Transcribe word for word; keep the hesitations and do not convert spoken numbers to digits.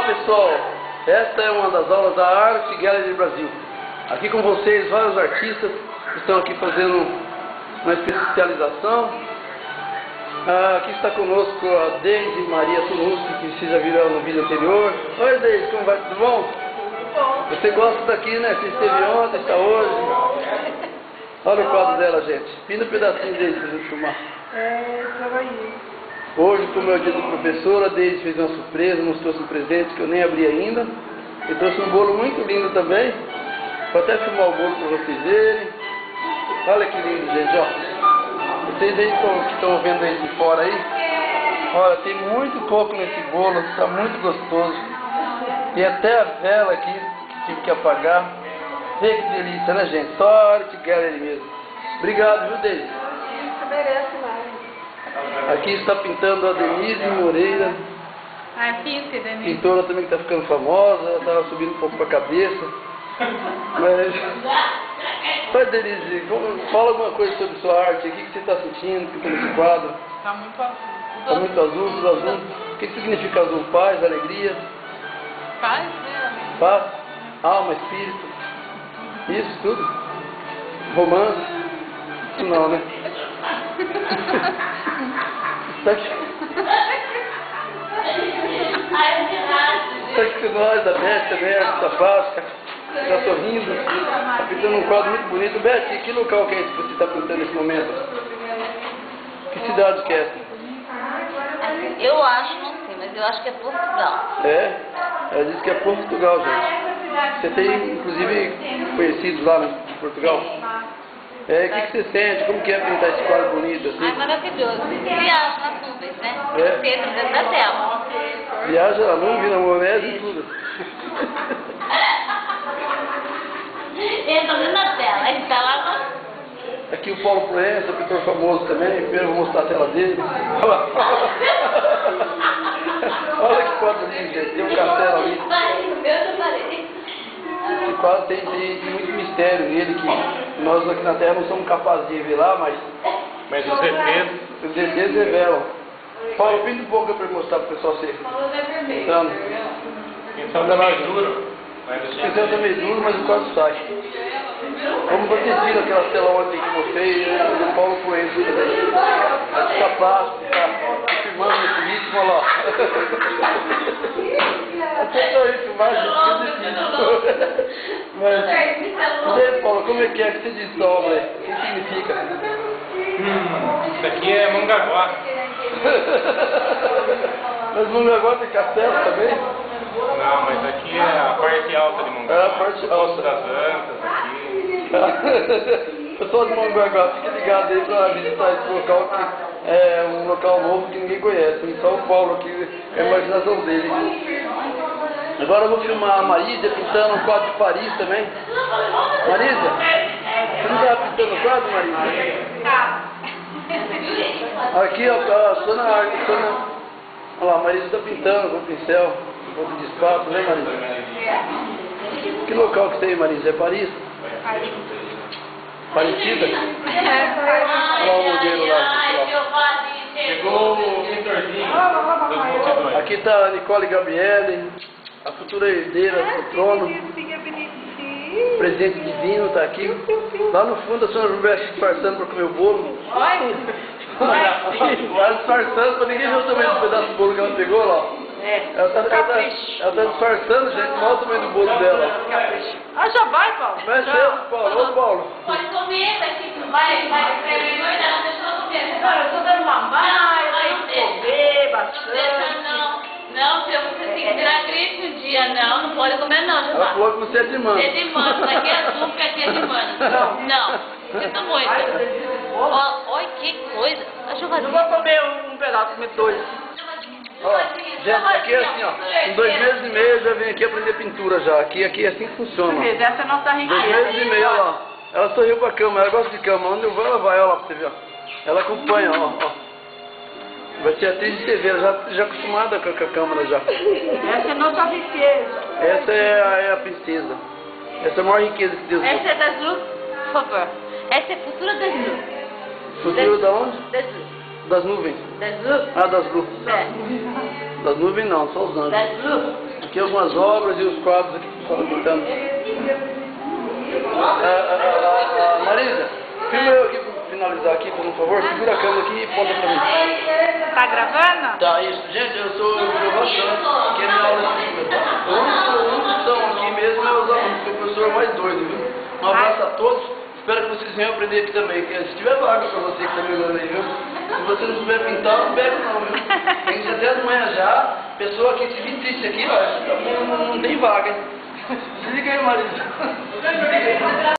pessoal, esta é uma das aulas da Art Gallery Brasil. Aqui com vocês vários artistas que estão aqui fazendo uma especialização. Ah, aqui está conosco a Deise Maria Tunuski, que vocês já viram no vídeo anterior. Oi Deise, como vai? Tudo bom? Tudo bom. Você gosta daqui, né? Você esteve ontem, está hoje. Olha o quadro dela, gente. Pina um pedacinho dele pra gente filmar. É, trabalhei. Hoje, como é o dia do professor, a Deise fez uma surpresa, nos trouxe um presente que eu nem abri ainda. E trouxe um bolo muito lindo também. Vou até filmar o bolo para vocês verem. Olha que lindo, gente, ó. Vocês aí que estão vendo aí de fora aí, olha, tem muito coco nesse bolo, está muito gostoso. Tem até a vela aqui que tive que apagar. Vê que delícia, né, gente? Só a Art Gallery mesmo. Obrigado, viu, Deise? Você merece mais. Aqui está pintando a Denise Moreira. Ah, pinta, Denise. Pintora também que está ficando famosa, ela estava subindo um pouco para a cabeça. Mas... Oi, Denise, fala alguma coisa sobre sua arte. O que você está sentindo pintando esse quadro? Está muito azul. Está muito azul, tudo azul. O que significa azul? Paz, alegria? Paz, né? Paz, alma, espírito. Isso tudo? Romance? Isso não, né? Está aqui. Está aqui com nós, a Beth também, a Safasca. Está sorrindo. Está pintando um quadro muito bonito. Beth, que local que é esse que você está pintando nesse momento? Que cidade que é essa? Eu acho, não sei, mas eu acho que é Portugal. É? Ela disse que é Portugal, gente. Você tem, inclusive, conhecidos lá em Portugal? É, o que, que você sente? Como que é pintar esse quadro bonito assim? Ai, maravilhoso. Viaja nas nuvens, né? É? Pedro dentro da tela. Viaja na nuvem, na maionese e tudo. Entra dentro da tela, aí está lá. Aqui o Paulo Proença, pintor famoso também. Primeiro eu vou mostrar a tela dele. Olha lá. Olha que quadro lindo, gente. Tem um castelo ali. Esse quadro tem, tem, tem muito mistério nele, que nós aqui na Terra não somos capazes de revelar, mas, Mas os E Tês... os E Tês revelam. Paulo, pinta um pouco para mostrar para o pessoal ser. Então, Então tá meio duro. Mas o pincel tá meio duro, mas o quadro sai. Como vocês viram aquela tela ontem que eu mostrei, o Paulo Proença também. Aqui tá plástico, tá filmando nesse ritmo, olha lá. Até só isso, mas que difícil. Mas, e aí, Paulo, como é que é que você diz essa obra aí? O que significa? Hum, isso aqui é Mongaguá. Mas no negócio tem castelo também? Não, mas aqui é a parte alta de Mongaguá. É a parte O Poço alta. das Antas aqui. Pessoal de Mongaguá, fique ligado aí para visitar esse local, que é um local novo que ninguém conhece. Só o Paulo aqui, é a imaginação dele. Agora eu vou filmar a Marisa pintando um quadro de Paris também. Marisa, você não estava pintando o quadro, Marisa? Aqui, ó, a Sônia, a Sônia, olha lá, a Marisa está pintando com o pincel, um pouco de espaço, né, Marisa? Que local que tem, Marisa? É Paris? Parecida? Olha o modelo lá. Chegou o pintorzinho dos multidões. Aqui está a Nicole Gabriele, a futura herdeira do trono. O presente divino está aqui. Lá no fundo a senhora Roberta disfarçando para comer o bolo. Vai disfarçando para ninguém ver o tamanho do pedaço do bolo que ela pegou lá. Ela está ela tá, ela tá disfarçando, gente. Olha o tamanho do bolo dela. Ah, já vai, Paulo? Vai ser, Paulo. Ô, Paulo. Pode comer, daqui não vai, vai engordar, não deixa eu comer. Agora eu tô dando mamar, vai Comer bastante. Deixa não. Não, filho, você tem que virar gripe um dia. Não, não pode comer não, Ela Gilmar. falou que você é de mano. É de mano, aqui é açúcar, aqui é de mano. Não, não. Sinto muito. Ó, olha que coisa. A Não jogadinha. vou comer um, um pedaço, vou comer dois. Ó, gente, aqui é assim, ó. Em dois meses e meio eu já vim aqui aprender pintura já. Aqui, aqui é assim que funciona. Essa é a nossa Dois riqueza. meses e meio, olha lá. Ela sorriu pra cama, ela gosta de cama. Onde eu vou, ela vai, olha lá pra você ver, ó. Ela acompanha, ó, ó. Vai ser atriz de T V, ela já, já acostumada com a, com a câmera já. Essa é a nossa riqueza. Essa é a, é a princesa. Essa é a maior riqueza que Deus Essa deu. é das luzes, por favor. Essa é a futura das luzes. Futuro da onde? Das luzes. Das nuvens. Das luzes? Ah, das luzes. É. Das nuvens não, só os anjos. Das luzes. Aqui Aqui algumas obras e os quadros aqui que estão pintando. Ah, ah, ah, ah, Marisa, filma eu aqui para finalizar aqui, por um favor. Segura a câmera aqui e ponta para mim. Tá gravando? Tá, isso. Gente, eu sou o Giovanni Santos, que é minha aula de cima, tá? O único, o único que estão aqui mesmo é os alunos, que é o professor mais doido, viu? Um abraço a todos. Espero que vocês venham aprender aqui também. Que se tiver vaga para você que está me olhando aí, viu? Se você não souber pintar, não pega não, viu? Tem que até amanhã já. Pessoa que se vir triste aqui, ó, não, não tem vaga, hein? Se liga aí, Marisa.